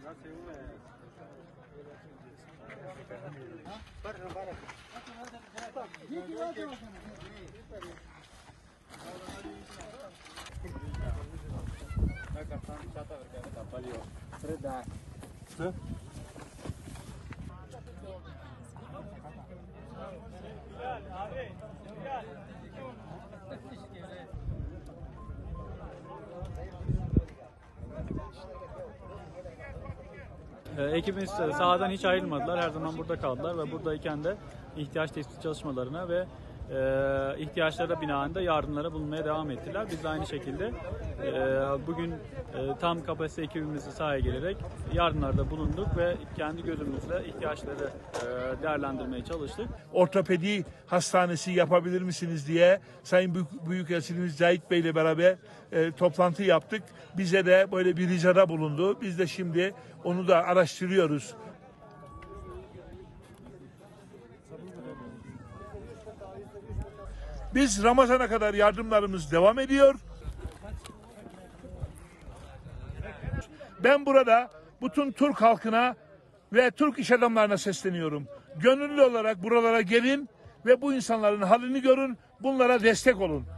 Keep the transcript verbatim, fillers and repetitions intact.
Ekibimiz sahadan hiç ayrılmadılar. Her zaman burada kaldılar ve buradayken de ihtiyaç tespit çalışmalarına ve e, ihtiyaçlara binaen de yardımlara bulunmaya devam ettiler. Biz de aynı şekilde e, bugün e, tam kapasite ekibimizi sahaya gelerek yardımlarda bulunduk ve kendi gözümüzle ihtiyaçları e, değerlendirmeye çalıştık. Ortopedi hastanesi yapabilir misiniz diye Sayın Büyük, Büyükelçimiz Cahit Bey ile beraber e, toplantı yaptık. Bize de böyle bir ricada bulundu. Biz de şimdi onu da araştırıyoruz. Biz Ramazan'a kadar yardımlarımız devam ediyor. Ben burada bütün Türk halkına ve Türk iş adamlarına sesleniyorum. Gönüllü olarak buralara gelin ve bu insanların halini görün, bunlara destek olun.